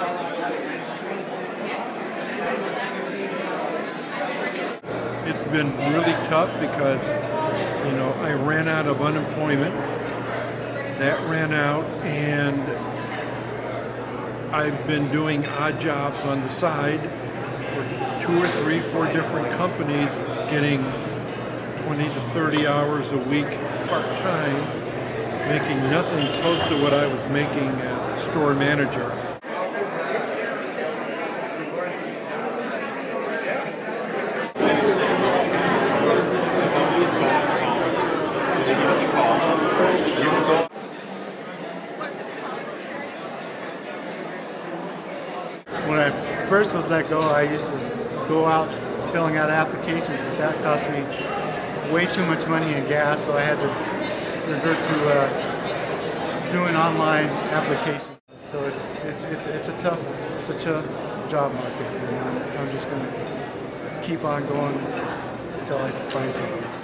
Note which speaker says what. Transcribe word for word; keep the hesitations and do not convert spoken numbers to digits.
Speaker 1: It's been really tough because, you know, I ran out of unemployment. That ran out, and I've been doing odd jobs on the side for two or three, four different companies, getting twenty to thirty hours a week part-time, making nothing close to what I was making as a store manager.
Speaker 2: When I first was let go, I used to go out filling out applications, but that cost me way too much money in gas, so I had to revert to uh, doing online applications. So it's it's it's it's a tough it's a tough job market, and I'm, I'm just going to keep on going until I find something.